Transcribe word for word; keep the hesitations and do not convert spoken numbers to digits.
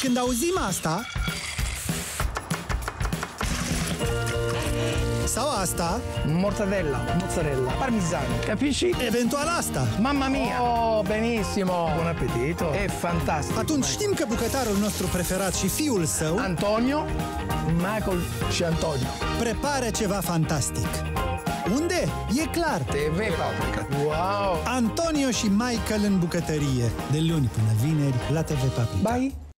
când auzim asta... Sau asta... Mortadella, mozzarella, parmigiano, capisci? Eventual asta. Mamma mia! Oh, benissimo! Buon appetito! È fantastico! Atunci știm că bucătarul nostru preferat și fiul său... Antonio, Michael și Antonio. Prepară ceva fantastic. Unde? E clar. T V Paprika. Wow! Antonio și Michael în bucătărie. De luni până vineri la T V Paprika. Bye!